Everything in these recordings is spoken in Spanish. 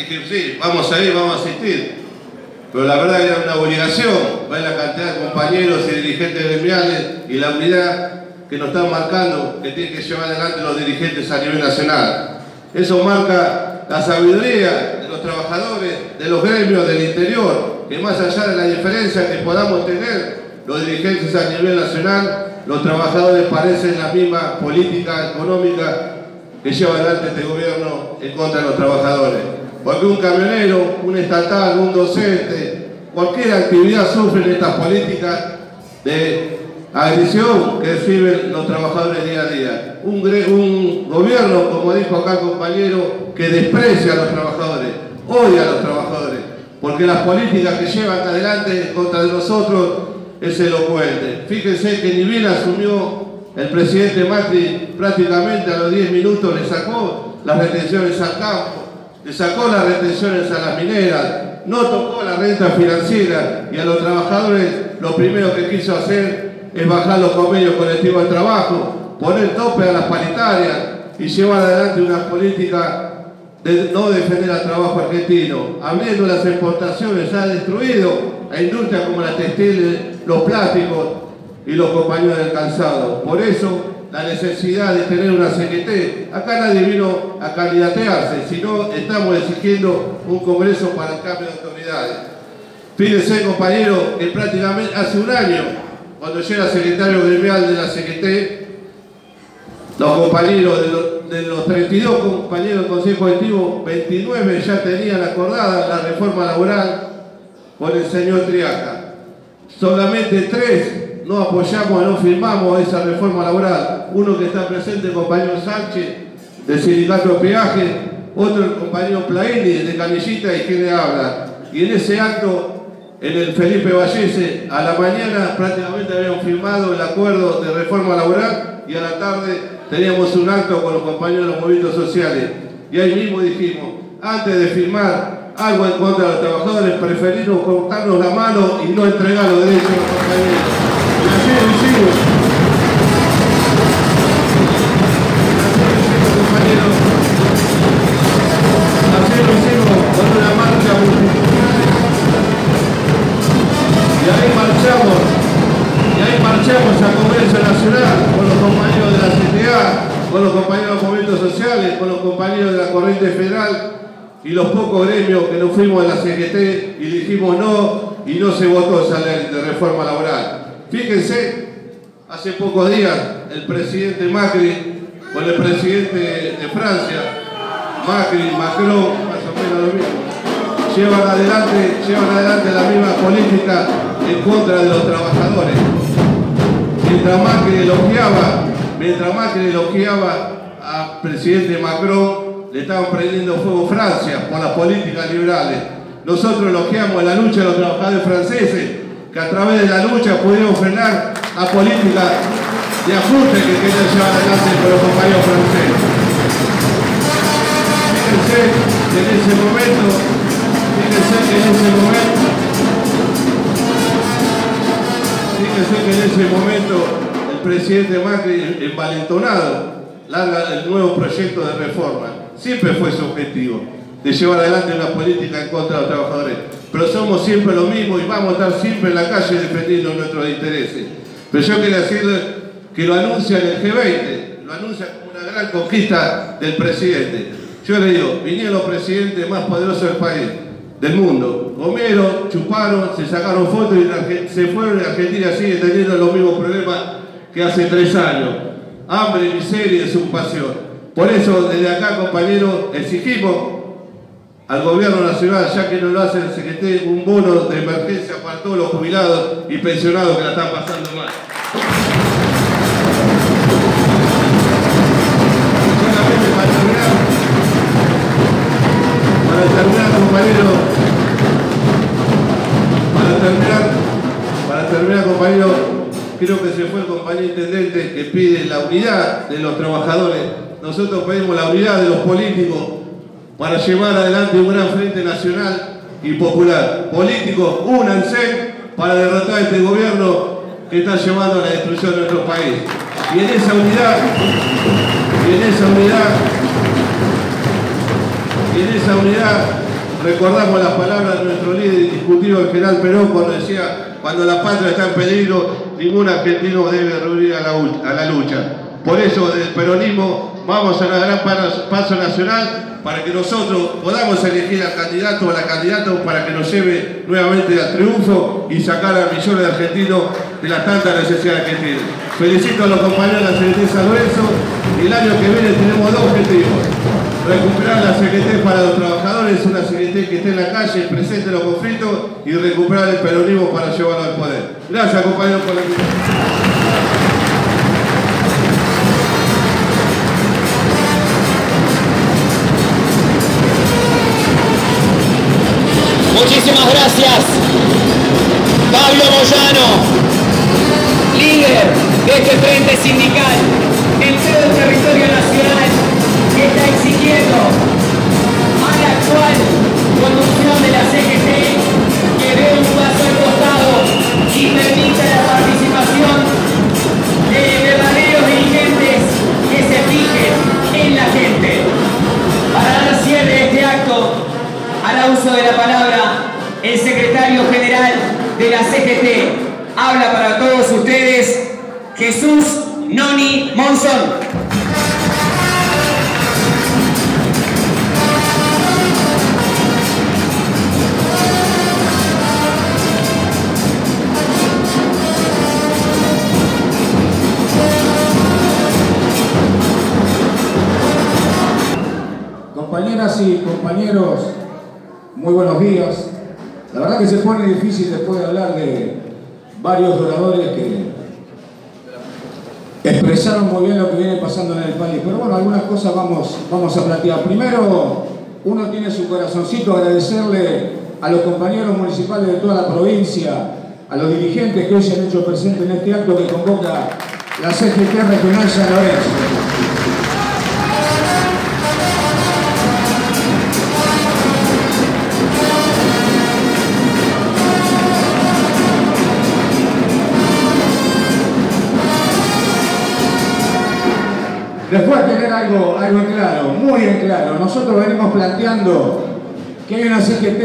dije, sí, vamos a ir, vamos a asistir. Pero la verdad era una obligación, ver la cantidad de compañeros y dirigentes gremiales y la unidad que nos están marcando, que tienen que llevar adelante los dirigentes a nivel nacional. Eso marca la sabiduría de los trabajadores, de los gremios del interior, que más allá de la diferencia que podamos tener los dirigentes a nivel nacional, los trabajadores parecen la misma política económica que lleva adelante este gobierno en contra de los trabajadores. Porque un camionero, un estatal, un docente, cualquier actividad sufre estas políticas de agresión que reciben los trabajadores día a día. Un gobierno, como dijo acá el compañero, que desprecia a los trabajadores, odia a los trabajadores, porque las políticas que llevan adelante contra nosotros es elocuente. Fíjense que ni bien asumió el presidente Macri, prácticamente a los 10 minutos le sacó las retenciones al campo, le sacó las retenciones a las mineras, no tocó la renta financiera y a los trabajadores lo primero que quiso hacer es bajar los convenios colectivos de trabajo, poner tope a las paritarias y llevar adelante una política de no defender al trabajo argentino. Abriendo las exportaciones ha destruido a industrias como la textil, los plásticos y los compañeros del calzado. Por eso la necesidad de tener una CGT. Acá nadie vino a candidatearse, sino estamos exigiendo un congreso para el cambio de autoridades. Fíjense, compañeros, que prácticamente hace un año, cuando yo era secretario gremial de la CGT, los compañeros de los 32 compañeros del Consejo Ejecutivo, 29 ya tenían acordada la reforma laboral con el señor Triaca. Solamente 3 no apoyamos, no firmamos esa reforma laboral. Uno que está presente, el compañero Sánchez, del sindicato de peaje, otro el compañero Plaini, de Canillita, y quien le habla. Y en ese acto, en el Felipe Vallese, a la mañana prácticamente habían firmado el acuerdo de reforma laboral y a la tarde teníamos un acto con los compañeros de los movimientos sociales. Y ahí mismo dijimos, antes de firmar algo en contra de los trabajadores, preferimos cortarnos la mano y no entregar los derechos a los compañeros. Y así lo hicimos. Compañeros. Así lo hicimos con una marcha multitudinaria. Y ahí marchamos al Congreso Nacional con los compañeros de la CTA, con los compañeros de los movimientos sociales, con los compañeros de la Corriente Federal y los pocos gremios que nos fuimos de la CGT y dijimos no, y no se votó esa ley de reforma laboral. Fíjense, hace pocos días el presidente Macri con el presidente de Francia, Macron, más o menos lo mismo, llevan adelante la misma política en contra de los trabajadores. Mientras Macri elogiaba al presidente Macron, le estaban prendiendo fuego Francia por las políticas liberales. Nosotros elogiamos la lucha de los trabajadores franceses, que a través de la lucha pudieron frenar la política de ajuste que querían llevar adelante con los compañeros franceses. Fíjense que en ese momento el presidente Macri, envalentonado, larga el nuevo proyecto de reforma. Siempre fue su objetivo, de llevar adelante una política en contra de los trabajadores. Pero somos siempre lo mismo y vamos a estar siempre en la calle defendiendo nuestros intereses. Pero yo quería decirle que lo anuncia en el G20, lo anuncia como una gran conquista del presidente. Yo le digo, vinieron los presidentes más poderosos del país, del mundo. Comieron, chuparon, se sacaron fotos y se fueron, y Argentina sigue teniendo los mismos problemas que hace 3 años. Hambre, miseria y desocupación. Por eso, desde acá, compañeros, exigimos al gobierno nacional, ya que no lo hace el CGT, un bono de emergencia para todos los jubilados y pensionados que la están pasando mal. Solamente para terminar, compañeros, creo que se fue el compañero intendente que pide la unidad de los trabajadores. Nosotros pedimos la unidad de los políticos para llevar adelante un gran frente nacional y popular. Políticos, únanse para derrotar a este gobierno que está llevando a la destrucción de nuestro país. Y en esa unidad recordamos las palabras de nuestro líder indiscutido, el general Perón, cuando decía: cuando la patria está en peligro, ningún argentino debe rehuir a la lucha. Por eso, desde el peronismo, vamos a un gran paso nacional para que nosotros podamos elegir al candidato o a la candidata para que nos lleve nuevamente al triunfo y sacar a millones de argentinos de las tantas necesidades que tienen. Felicito a los compañeros de la CGT San Lorenzo. El año que viene tenemos dos objetivos: recuperar la CGT para los trabajadores, una CGT que esté en la calle, presente en los conflictos, y recuperar el peronismo para llevarlo al poder. Gracias, compañeros, por la invitación. Muchísimas gracias, Pablo Moyano, líder de este frente sindical en todo el territorio nacional, que está exigiendo a la actual conducción de la CGT que dé un paso al costado y permita la participación de verdaderos dirigentes que se fijen en la gente. Para dar cierre a este acto, al uso de la palabra, el secretario general de la CGT habla para todos ustedes, Jesús Noni Monzón. Compañeras y compañeros, muy buenos días. La verdad que se pone difícil después de hablar de varios oradores que expresaron muy bien lo que viene pasando en el país. Pero bueno, algunas cosas vamos a plantear. Primero, uno tiene su corazoncito agradecerle a los compañeros municipales de toda la provincia, a los dirigentes que hoy se han hecho presentes en este acto que convoca la CGT Regional San Lorenzo. Después de tener algo en claro, muy en claro, nosotros venimos planteando que hay una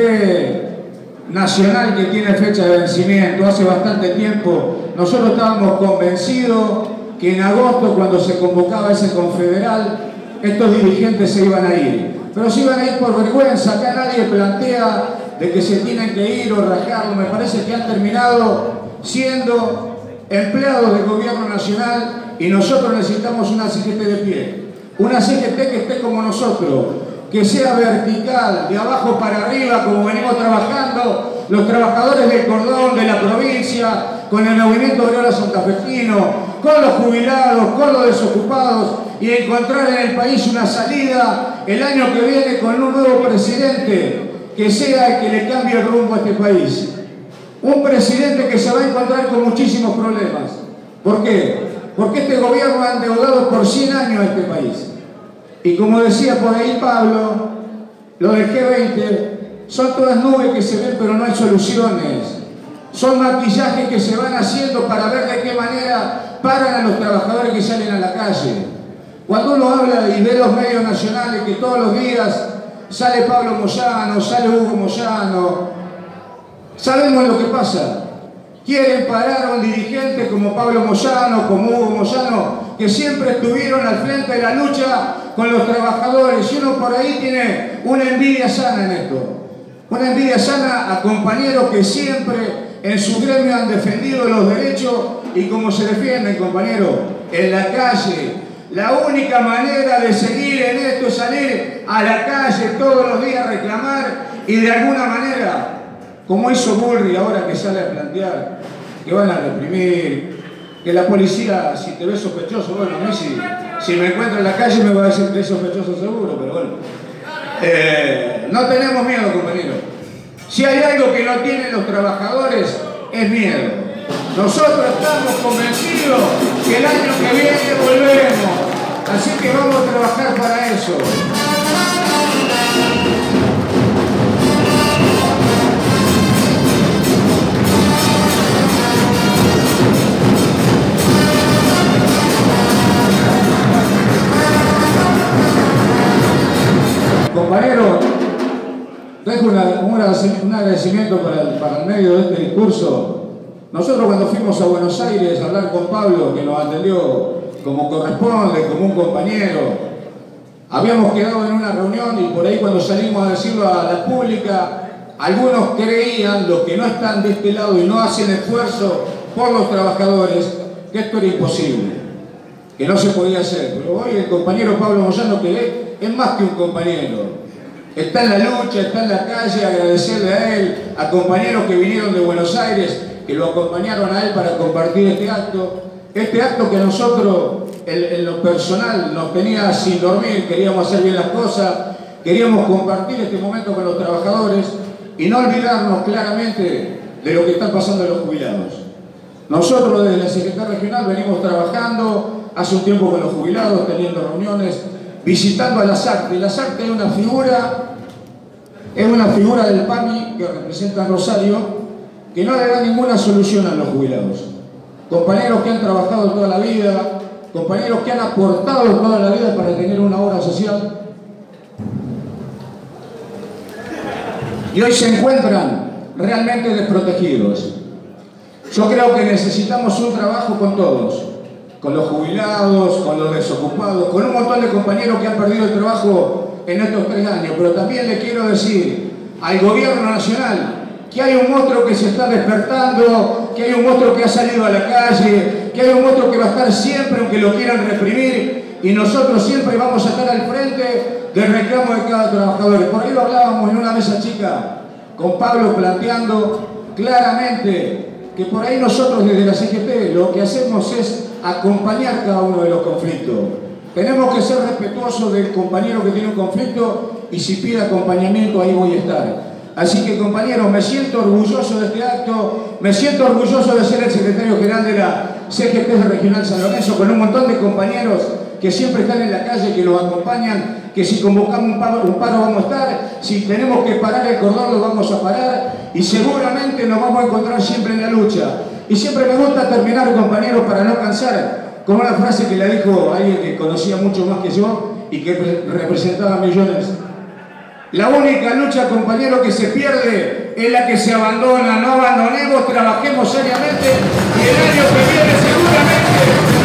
CGT nacional que tiene fecha de vencimiento hace bastante tiempo. Nosotros estábamos convencidos que en agosto, cuando se convocaba ese confederal, estos dirigentes se iban a ir. Pero se iban a ir por vergüenza. Acá nadie plantea de que se tienen que ir o rajarlo. Me parece que han terminado siendo empleados del gobierno nacional. Y nosotros necesitamos una CGT de pie, una CGT que esté como nosotros, que sea vertical, de abajo para arriba, como venimos trabajando los trabajadores del cordón de la provincia, con el movimiento obrero santafesino, con los jubilados, con los desocupados, y encontrar en el país una salida el año que viene con un nuevo presidente que sea el que le cambie el rumbo a este país. Un presidente que se va a encontrar con muchísimos problemas. ¿Por qué? Porque este gobierno ha endeudado por 100 años a este país. Y como decía por ahí Pablo, lo del G20 son todas nubes que se ven, pero no hay soluciones. Son maquillajes que se van haciendo para ver de qué manera paran a los trabajadores que salen a la calle. Cuando uno habla y ve los medios nacionales que todos los días sale Pablo Moyano, sale Hugo Moyano, sabemos lo que pasa. Quieren parar a un dirigente como Pablo Moyano, como Hugo Moyano, que siempre estuvieron al frente de la lucha con los trabajadores. Y uno por ahí tiene una envidia sana en esto. Una envidia sana a compañeros que siempre en su gremio han defendido los derechos. Y como se defienden, compañeros, en la calle. La única manera de seguir en esto es salir a la calle todos los días a reclamar y de alguna manera, como hizo Bullrich ahora que sale a plantear que van a reprimir, que la policía, si te ve sospechoso, bueno, a mí si me encuentro en la calle me va a decir que es sospechoso seguro, pero bueno. No tenemos miedo, compañeros. Si hay algo que no tienen los trabajadores, es miedo. Nosotros estamos convencidos que el año que viene volvemos. Así que vamos a trabajar para eso. Compañero, dejo una agradecimiento para el medio de este discurso. Nosotros cuando fuimos a Buenos Aires a hablar con Pablo, que nos atendió como corresponde, como un compañero, habíamos quedado en una reunión y por ahí cuando salimos a decirlo a la pública, algunos creían, los que no están de este lado y no hacen esfuerzo por los trabajadores, que esto era imposible, que no se podía hacer. Pero hoy el compañero Pablo Moyano, que es más que un compañero, está en la lucha, está en la calle, agradecerle a él, a compañeros que vinieron de Buenos Aires, que lo acompañaron a él para compartir este acto que a nosotros en lo personal nos tenía sin dormir, queríamos hacer bien las cosas, queríamos compartir este momento con los trabajadores y no olvidarnos claramente de lo que está pasando en los jubilados. Nosotros desde la Secretaría Regional venimos trabajando hace un tiempo con los jubilados, teniendo reuniones, visitando a la SACTE. La SACTE es una figura del PAMI que representa a Rosario, que no le da ninguna solución a los jubilados. Compañeros que han trabajado toda la vida, compañeros que han aportado toda la vida para tener una obra social, y hoy se encuentran realmente desprotegidos. Yo creo que necesitamos un trabajo con todos, con los jubilados, con los desocupados, con un montón de compañeros que han perdido el trabajo en estos 3 años, pero también le quiero decir al gobierno nacional que hay un monstruo que se está despertando, que hay un monstruo que ha salido a la calle, que hay un monstruo que va a estar siempre aunque lo quieran reprimir, y nosotros siempre vamos a estar al frente del reclamo de cada trabajador. Por ahí lo hablábamos en una mesa chica con Pablo, planteando claramente que por ahí nosotros desde la CGT lo que hacemos es acompañar cada uno de los conflictos. Tenemos que ser respetuosos del compañero que tiene un conflicto y si pide acompañamiento ahí voy a estar. Así que compañeros, me siento orgulloso de este acto, me siento orgulloso de ser el secretario general de la CGT Regional San Lorenzo, con un montón de compañeros que siempre están en la calle, que los acompañan, que si convocamos un paro vamos a estar, si tenemos que parar el cordón lo vamos a parar y seguramente nos vamos a encontrar siempre en la lucha. Y siempre me gusta terminar, compañeros, para no cansar, con una frase que la dijo alguien que conocía mucho más que yo y que representaba millones. La única lucha, compañero, que se pierde es la que se abandona. No abandonemos, trabajemos seriamente y el año que viene seguramente